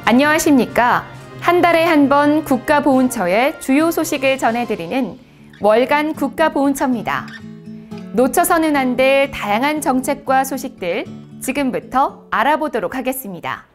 안녕하십니까. 한 달에 한 번 국가보훈처의 주요 소식을 전해드리는 월간 국가보훈처입니다. 놓쳐서는 안 될 다양한 정책과 소식들 지금부터 알아보도록 하겠습니다.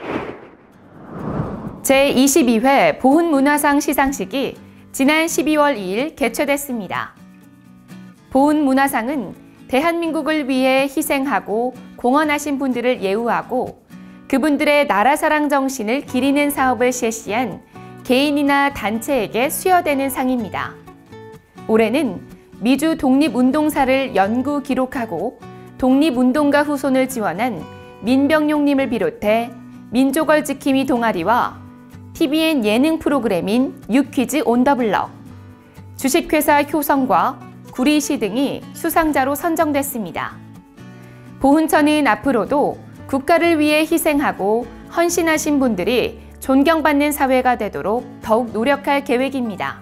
제22회 보훈문화상 시상식이 지난 12월 2일 개최됐습니다. 보훈문화상은 대한민국을 위해 희생하고 공헌하신 분들을 예우하고 그분들의 나라사랑 정신을 기리는 사업을 실시한 개인이나 단체에게 수여되는 상입니다. 올해는 미주 독립운동사를 연구 기록하고 독립운동가 후손을 지원한 민병용님을 비롯해 민족을 지킴이 동아리와 TVN 예능 프로그램인 뉴퀴즈 온 더 블럭, 주식회사 효성과 구리시 등이 수상자로 선정됐습니다. 보훈처는 앞으로도 국가를 위해 희생하고 헌신하신 분들이 존경받는 사회가 되도록 더욱 노력할 계획입니다.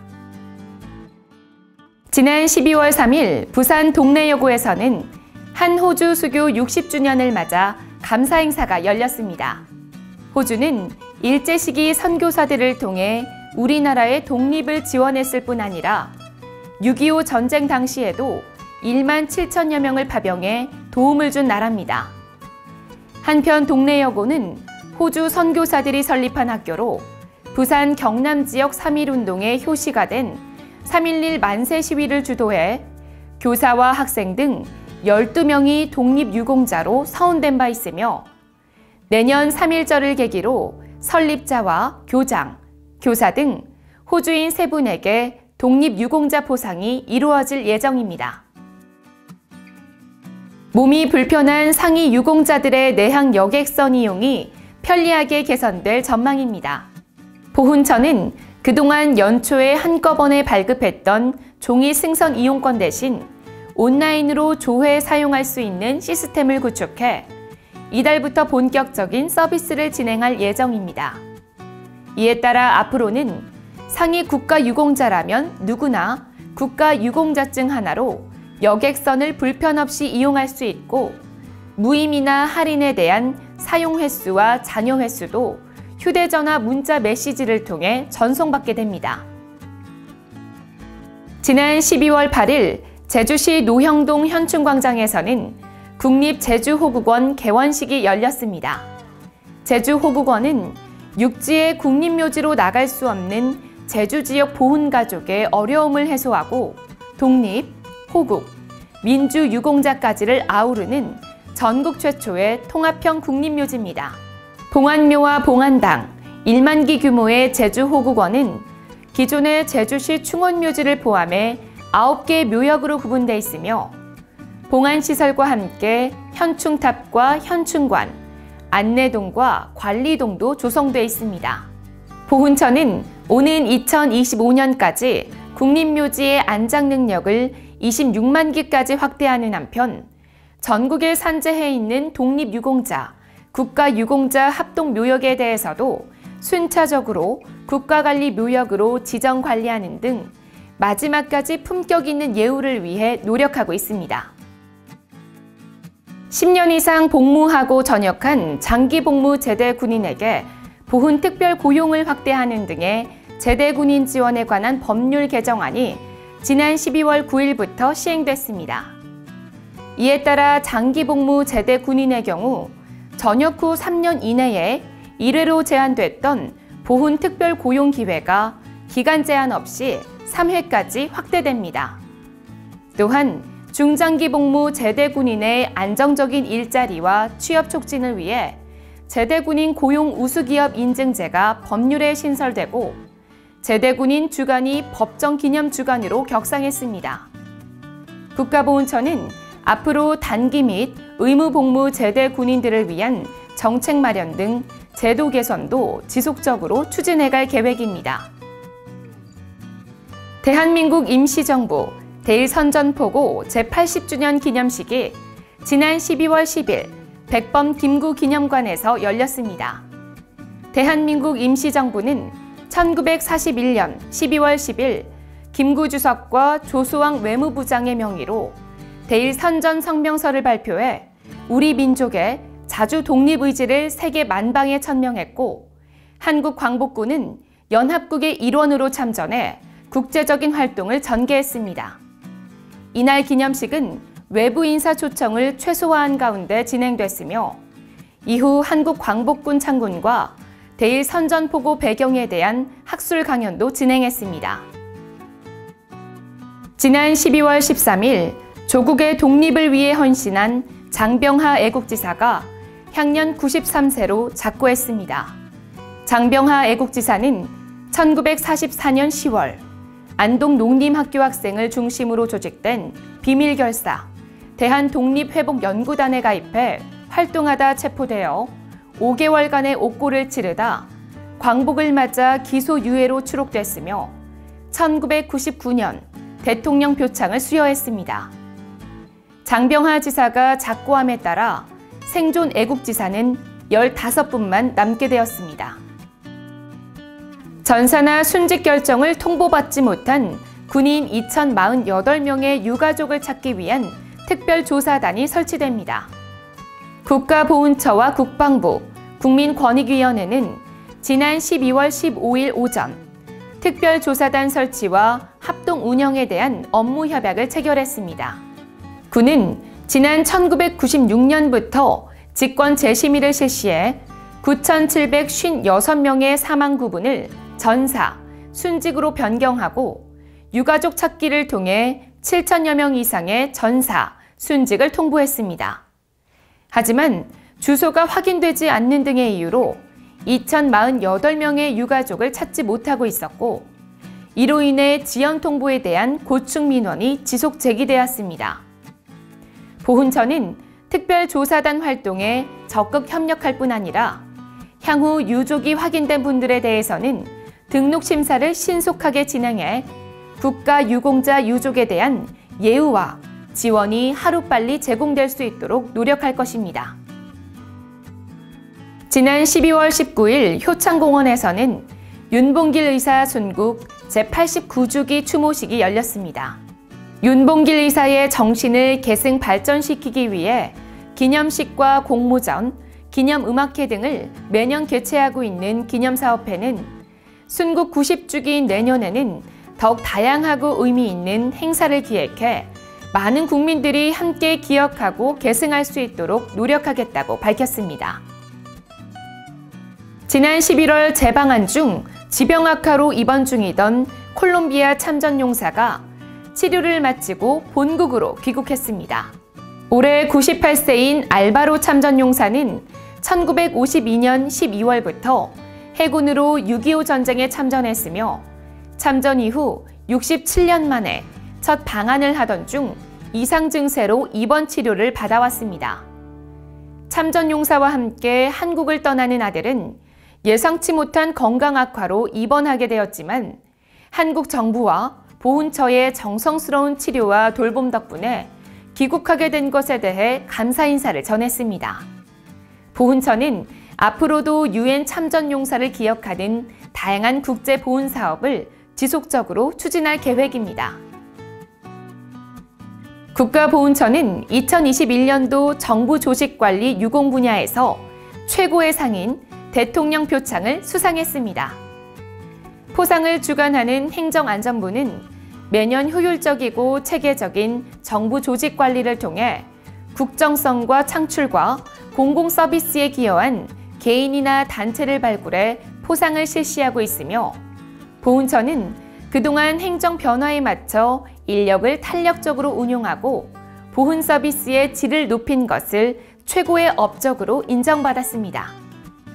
지난 12월 3일 부산 동래여고에서는 한 호주 수교 60주년을 맞아 감사 행사가 열렸습니다. 호주는 일제 시기 선교사들을 통해 우리나라의 독립을 지원했을 뿐 아니라 6.25 전쟁 당시에도 1만 7천여 명을 파병해 도움을 준 나라입니다. 한편 동래여고는 호주 선교사들이 설립한 학교로 부산 경남 지역 3.1운동의 효시가 된 3.11 만세 시위를 주도해 교사와 학생 등 12명이 독립유공자로 서운된 바 있으며 내년 3.1절을 계기로 설립자와 교장, 교사 등 호주인 3분에게 독립유공자 포상이 이루어질 예정입니다. 몸이 불편한 상위 유공자들의 내항 여객선 이용이 편리하게 개선될 전망입니다. 보훈처는 그동안 연초에 한꺼번에 발급했던 종이 승선 이용권 대신 온라인으로 조회 사용할 수 있는 시스템을 구축해 이달부터 본격적인 서비스를 진행할 예정입니다. 이에 따라 앞으로는 상위 국가유공자라면 누구나 국가유공자증 하나로 여객선을 불편 없이 이용할 수 있고 무임이나 할인에 대한 사용 횟수와 잔여 횟수도 휴대전화 문자 메시지를 통해 전송받게 됩니다. 지난 12월 8일 제주시 노형동 현충광장에서는 국립제주호국원 개원식이 열렸습니다. 제주호국원은 육지의 국립묘지로 나갈 수 없는 제주 지역 보훈가족의 어려움을 해소하고 독립, 호국, 민주유공자까지를 아우르는 전국 최초의 통합형 국립묘지입니다. 봉안묘와 봉안당, 1만기 규모의 제주호국원은 기존의 제주시 충원묘지를 포함해 9개의 묘역으로 구분되어 있으며 봉안시설과 함께 현충탑과 현충관, 안내동과 관리동도 조성되어 있습니다. 보훈처는 오는 2025년까지 국립묘지의 안장 능력을 26만 기까지 확대하는 한편 전국에 산재해 있는 독립유공자, 국가유공자 합동묘역에 대해서도 순차적으로 국가관리묘역으로 지정관리하는 등 마지막까지 품격 있는 예우를 위해 노력하고 있습니다. 10년 이상 복무하고 전역한 장기복무 제대 군인에게 보훈 특별 고용을 확대하는 등의 제대 군인 지원에 관한 법률 개정안이 지난 12월 9일부터 시행됐습니다. 이에 따라 장기복무 제대 군인의 경우 전역 후 3년 이내에 1회로 제한됐던 보훈 특별 고용 기회가 기간 제한 없이 3회까지 확대됩니다. 또한 중장기 복무 제대 군인의 안정적인 일자리와 취업 촉진을 위해 제대 군인 고용 우수기업 인증제가 법률에 신설되고 제대 군인 주간이 법정 기념 주간으로 격상했습니다. 국가보훈처는 앞으로 단기 및 의무 복무 제대 군인들을 위한 정책 마련 등 제도 개선도 지속적으로 추진해갈 계획입니다. 대한민국 임시정부 대일선전포고 제80주년 기념식이 지난 12월 10일 백범 김구 기념관에서 열렸습니다. 대한민국 임시정부는 1941년 12월 10일 김구 주석과 조수왕 외무부장의 명의로 대일선전 성명서를 발표해 우리 민족의 자주 독립의지를 세계 만방에 천명했고 한국광복군은 연합국의 일원으로 참전해 국제적인 활동을 전개했습니다. 이날 기념식은 외부 인사 초청을 최소화한 가운데 진행됐으며 이후 한국광복군 창군과 대일 선전포고 배경에 대한 학술 강연도 진행했습니다. 지난 12월 13일 조국의 독립을 위해 헌신한 장병하 애국지사가 향년 93세로 작고했습니다. 장병하 애국지사는 1944년 10월 안동 농림학교 학생을 중심으로 조직된 비밀결사 대한독립회복연구단에 가입해 활동하다 체포되어 5개월간의 옥고를 치르다 광복을 맞아 기소유예로 추록됐으며 1999년 대통령 표창을 수여했습니다. 장병하 지사가 작고함에 따라 생존 애국지사는 15분만 남게 되었습니다. 전사나 순직 결정을 통보받지 못한 군인 2,048명의 유가족을 찾기 위한 특별조사단이 설치됩니다. 국가보훈처와 국방부, 국민권익위원회는 지난 12월 15일 오전 특별조사단 설치와 합동 운영에 대한 업무 협약을 체결했습니다. 군은 지난 1996년부터 직권 재심의를 실시해 9,756명의 사망 구분을 전사, 순직으로 변경하고 유가족 찾기를 통해 7,000여 명 이상의 전사, 순직을 통보했습니다. 하지만 주소가 확인되지 않는 등의 이유로 2,048명의 유가족을 찾지 못하고 있었고 이로 인해 지연 통보에 대한 고충 민원이 지속 제기되었습니다. 보훈처는 특별조사단 활동에 적극 협력할 뿐 아니라 향후 유족이 확인된 분들에 대해서는 등록 심사를 신속하게 진행해 국가유공자 유족에 대한 예우와 지원이 하루빨리 제공될 수 있도록 노력할 것입니다. 지난 12월 19일 효창공원에서는 윤봉길 의사 순국 제89주기 추모식이 열렸습니다. 윤봉길 의사의 정신을 계승 발전시키기 위해 기념식과 공모전, 기념음악회 등을 매년 개최하고 있는 기념사업회는 순국 90주기인 내년에는 더욱 다양하고 의미 있는 행사를 기획해 많은 국민들이 함께 기억하고 계승할 수 있도록 노력하겠다고 밝혔습니다. 지난 11월 재방한 중 지병 악화로 입원 중이던 콜롬비아 참전 용사가 치료를 마치고 본국으로 귀국했습니다. 올해 98세인 알바로 참전 용사는 1952년 12월부터 해군으로 6.25 전쟁에 참전했으며 참전 이후 67년 만에 첫 방한을 하던 중 이상 증세로 입원 치료를 받아왔습니다. 참전 용사와 함께 한국을 떠나는 아들은 예상치 못한 건강 악화로 입원하게 되었지만 한국 정부와 보훈처의 정성스러운 치료와 돌봄 덕분에 귀국하게 된 것에 대해 감사 인사를 전했습니다. 보훈처는 앞으로도 유엔 참전 용사를 기억하는 다양한 국제 보훈 사업을 지속적으로 추진할 계획입니다. 국가보훈처는 2021년도 정부 조직관리 유공 분야에서 최고의 상인 대통령 표창을 수상했습니다. 포상을 주관하는 행정안전부는 매년 효율적이고 체계적인 정부 조직 관리를 통해 국정성과 창출과 공공서비스에 기여한 개인이나 단체를 발굴해 포상을 실시하고 있으며 보훈처는 그동안 행정 변화에 맞춰 인력을 탄력적으로 운용하고 보훈 서비스의 질을 높인 것을 최고의 업적으로 인정받았습니다.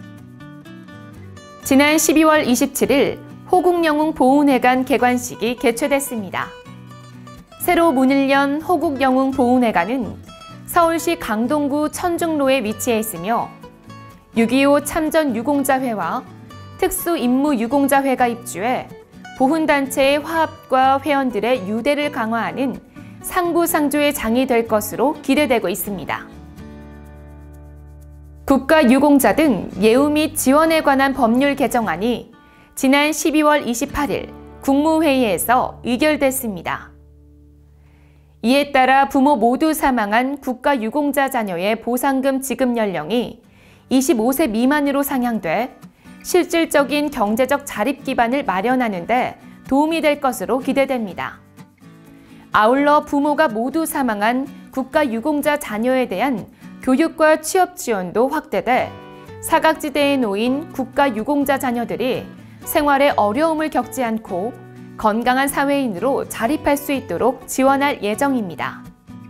지난 12월 27일 호국영웅 보훈회관 개관식이 개최됐습니다. 새로 문을 연 호국영웅 보훈회관은 서울시 강동구 천중로에 위치해 있으며 6.25 참전 유공자회와 특수임무유공자회가 입주해 보훈단체의 화합과 회원들의 유대를 강화하는 상부상조의 장이 될 것으로 기대되고 있습니다. 국가유공자 등 예우 및 지원에 관한 법률 개정안이 지난 12월 28일 국무회의에서 의결됐습니다. 이에 따라 부모 모두 사망한 국가유공자 자녀의 보상금 지급 연령이 25세 미만으로 상향돼 실질적인 경제적 자립 기반을 마련하는 데 도움이 될 것으로 기대됩니다. 아울러 부모가 모두 사망한 국가유공자 자녀에 대한 교육과 취업 지원도 확대돼 사각지대에 놓인 국가유공자 자녀들이 생활에 어려움을 겪지 않고 건강한 사회인으로 자립할 수 있도록 지원할 예정입니다.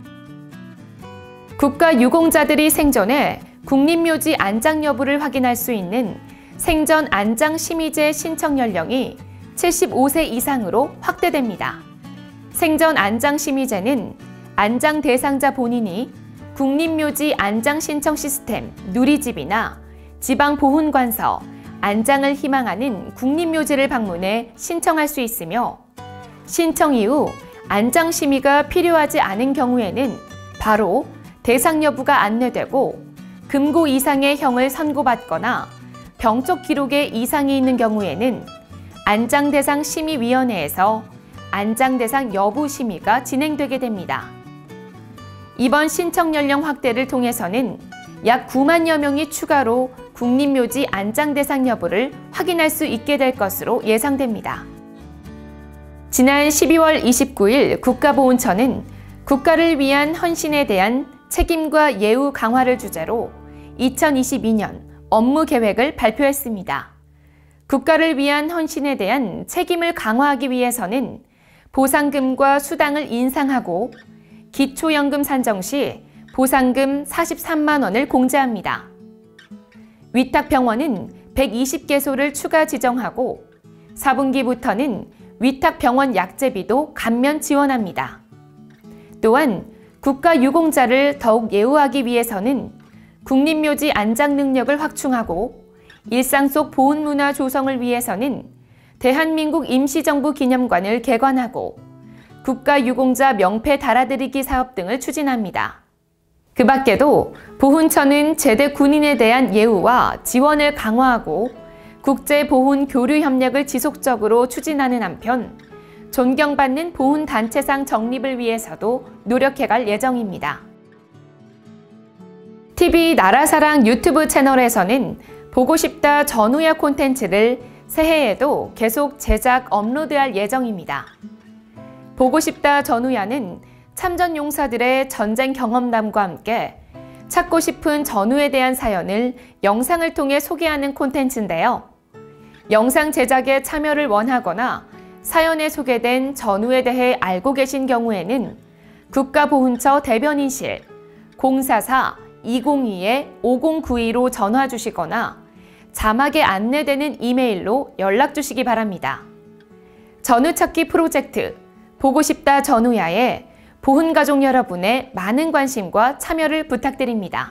국가유공자들이 생전에 국립묘지 안장 여부를 확인할 수 있는 생전 안장심의제 신청 연령이 75세 이상으로 확대됩니다. 생전 안장심의제는 안장 대상자 본인이 국립묘지 안장 신청 시스템 누리집이나 지방보훈관서 안장을 희망하는 국립묘지를 방문해 신청할 수 있으며 신청 이후 안장심의가 필요하지 않은 경우에는 바로 대상 여부가 안내되고 금고 이상의 형을 선고받거나 병적 기록에 이상이 있는 경우에는 안장대상 심의위원회에서 안장대상 여부 심의가 진행되게 됩니다. 이번 신청 연령 확대를 통해서는 약 9만여 명이 추가로 국립묘지 안장대상 여부를 확인할 수 있게 될 것으로 예상됩니다. 지난 12월 29일 국가보훈처는 국가를 위한 헌신에 대한 책임과 예우 강화를 주제로 2022년 업무 계획을 발표했습니다. 국가를 위한 헌신에 대한 책임을 강화하기 위해서는 보상금과 수당을 인상하고 기초연금 산정 시 보상금 43만 원을 공제합니다. 위탁병원은 120개소를 추가 지정하고 4분기부터는 위탁병원 약제비도 감면 지원합니다. 또한 국가유공자를 더욱 예우하기 위해서는 국립묘지 안장 능력을 확충하고 일상 속 보훈문화 조성을 위해서는 대한민국 임시정부 기념관을 개관하고 국가유공자 명패 달아드리기 사업 등을 추진합니다. 그 밖에도 보훈처는 제대 군인에 대한 예우와 지원을 강화하고 국제보훈 교류 협력을 지속적으로 추진하는 한편 존경받는 보훈단체상 정립을 위해서도 노력해갈 예정입니다. TV 나라사랑 유튜브 채널에서는 보고 싶다 전우야 콘텐츠를 새해에도 계속 제작 업로드할 예정입니다. 보고 싶다 전우야는 참전 용사들의 전쟁 경험담과 함께 찾고 싶은 전우에 대한 사연을 영상을 통해 소개하는 콘텐츠인데요. 영상 제작에 참여를 원하거나 사연에 소개된 전우에 대해 알고 계신 경우에는 국가보훈처 대변인실 044-202-5092로 전화 주시거나 자막에 안내되는 이메일로 연락 주시기 바랍니다. 전우찾기 프로젝트 보고 싶다 전우야에 보훈가족 여러분의 많은 관심과 참여를 부탁드립니다.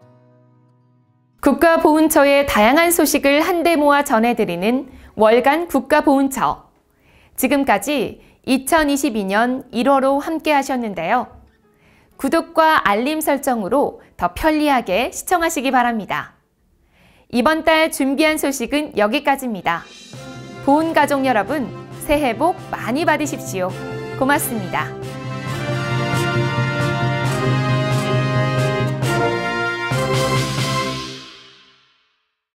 국가보훈처의 다양한 소식을 한데 모아 전해드리는 월간 국가보훈처. 지금까지 2022년 1월호 함께 하셨는데요. 구독과 알림 설정으로 더 편리하게 시청하시기 바랍니다. 이번 달 준비한 소식은 여기까지입니다. 보훈가족 여러분, 새해 복 많이 받으십시오. 고맙습니다.